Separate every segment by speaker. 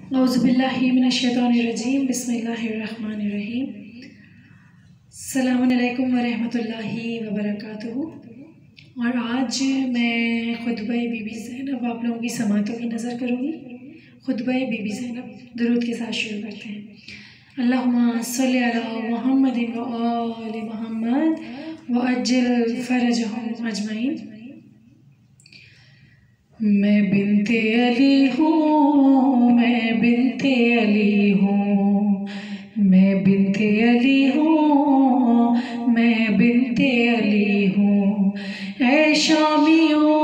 Speaker 1: औज़ुबिल्लाहि मिनश्शैतानिर्रजीम बिस्मिल्लाहिर्रहमानिर्रहीम। अस्सलामु अलैकुम वरहमतुल्लाहि वबरकातुहू। और आज मैं खुतबा बीबी ज़ैनब आप लोगों की समातों की नज़र करूँगी। खुतबा बीबी ज़ैनब दुरूद के साथ शुरू करते हैं। अल्लाहुम्मा सल्लि अला मुहम्मदिन व आलि मुहम्मद व अज्जिल फ़रजहुम अजमईन। मैं बिन्ते अली हूँ, मैं बिन्ते अली हूँ, मैं बिन्ते अली हूँ, मैं बिन्ते अली हूँ। ऐ शामियों,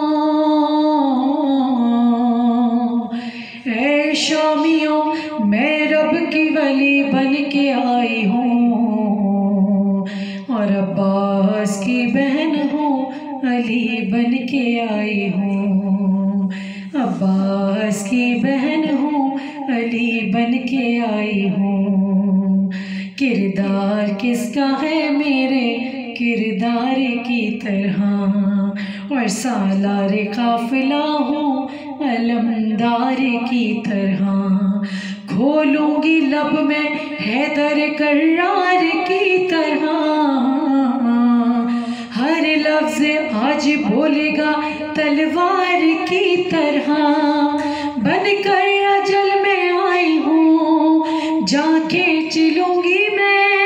Speaker 1: ऐ शामियों, मैं रब की वली बन के आई हूँ और अब्बास की बहन हूँ, अली बन के आई हूँ। अब्बास की बहन हूँ, अली बन के आई हूँ। किरदार किसका है मेरे किरदार की तरह, और सालार काफिला हूँ अलमदार की तरह। खोलूंगी लब में हैदर कर्रार की तरह, हर लफ्ज़ आज बोलेगा तलवार की तरह। बनकर अजल में आई हूँ, जाके चिलूंगी मैं,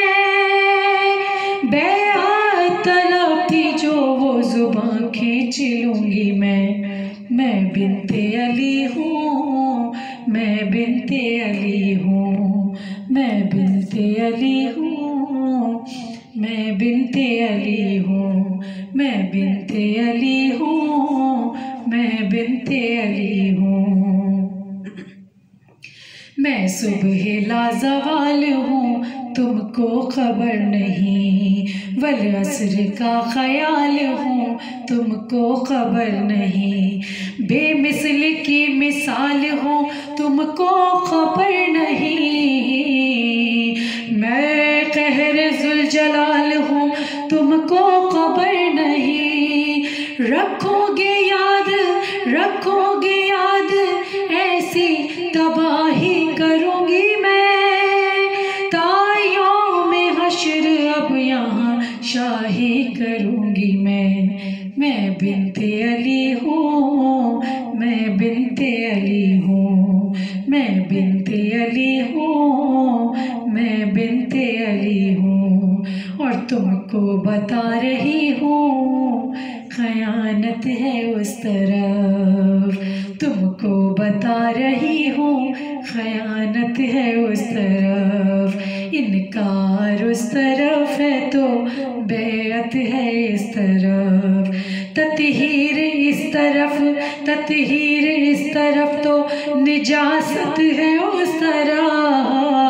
Speaker 1: बेआत तलब थी जो वो जुबां खींच लूंगी मैं बिन्ते अली हूँ, मैं बिन्ते अली हूँ, मैं बिन्ते अली हूँ, मैं बिन्ते अली हूँ, मैं बिन्ते अली हूँ, मैं बिन्ते अली हूँ। मैं सुबह लाज़वाल हूँ, तुमको खबर नहीं, वल असर का ख़याल हूँ, तुमको खबर नहीं। बेमिसल की मिसाल हूँ, तुमको खबर नहीं। मैं कहर ज़ुलजलाल हूँ, तुमको खबर नहीं। रखोगे याद, रखोगे याद, ऐसी तबाही करूँगी मैं, ताइयों में हश्र अब यहाँ शाही करूँगी मैं बिन्ते अली हूँ, मैं बिन्ते अली हूँ, मैं बिन्ते अली हूँ, मैं बिन्ते अली हूँ। और तुमको बता रही हूँ, खयानत है उस तरफ, तुमको बता रही हूँ, खयानत है उस तरफ। इनकार उस तरफ है तो बेअत है इस तरफ। तत्हीर इस तरफ, तत्हीर इस तरफ तो निजासत है उस तरफ।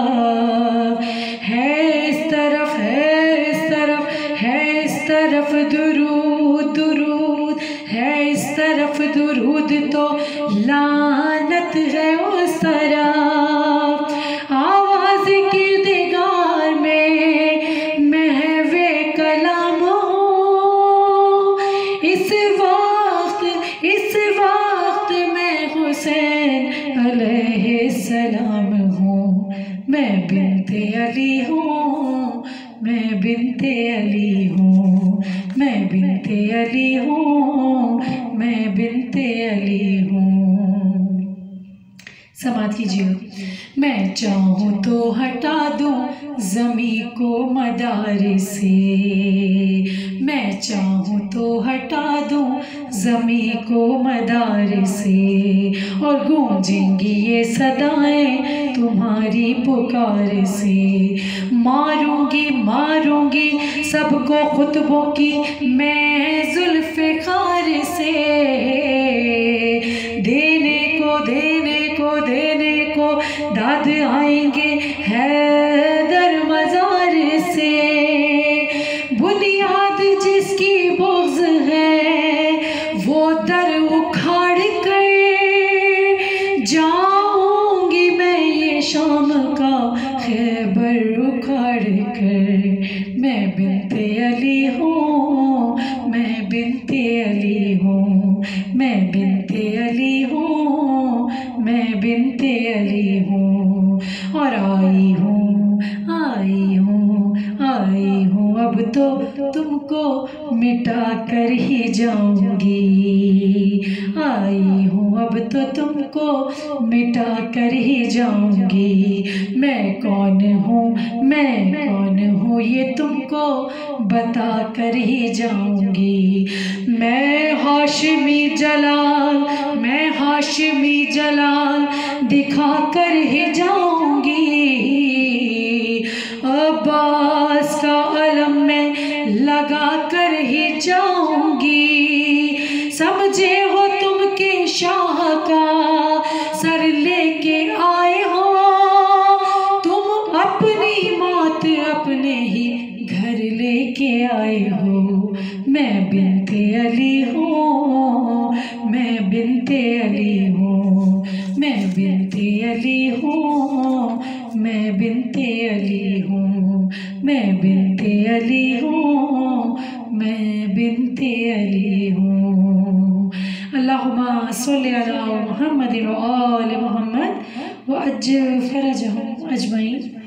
Speaker 1: है इस तरफ, है इस तरफ, है इस तरफ दुरूद, दुरूद है इस तरफ दुरूद तो लानत है उस तरफ। आवाज़ की दिगार में महवे कलाम हूँ, इस वक्त मैं हुसैन अलैहिस्सलाम हूँ। मैं बिन्ते अली हूँ, मैं बिन्ते अली हूँ, मैं बिन्ते अली हूँ, मैं बिन्ते अली हूँ। समात कीजिए। मैं चाहूँ तो हटा दूँ ज़मी को मदार से, मैं चाहूँ तो हटा दूँ ज़मी को मदार से, और गूंजेंगी ये सदाएं तुम्हारी पुकार से। मारूंगी मारूंगी सबको खुतबों की मैं जुल्फ़िकार से, देने को देने को देने को दाद आएंगे हैदर मज़ार से। बुनियाद जिसकी बुग़्ज़ है वो दर उखाड़ कर जाऊंगी मैं, ये शाम का खैबर उखाड़ कर। मैं बिन्ते अली हूँ, मैं बिन्ते अली हूँ, मैं बिन्ते अली हूँ, मैं बिनते अली हूँ और आई हूँ आई हूँ आई हूँ, अब तो तुमको मिटा कर ही जाऊंगी। आई हूँ अब तो तुमको मिटा कर ही जाऊंगी। मैं कौन हूँ ये तुमको बता कर ही जाऊंगी। मैं हाशमी जलाल दिखा कर ही जाऊंगी। अब्बास का अलम में लगा कर ही जाऊंगी। समझे हो तुम के शाह का सर लेके आए हो, तुम अपनी मौत अपने ही घर लेके आए हो। मैं बिनते अली हूँ, मैं बिनते अली हूँ, मैं बिनते अली हूँ, मैं बिनते अली हूँ, मैं बिनते अली हूँ, मैं बिनते अली हूँ। अल्लाहुम्मा सल्लि अला मुहम्मद व आले मुहम्मद व अज्जिल फरजहुम अजमईन।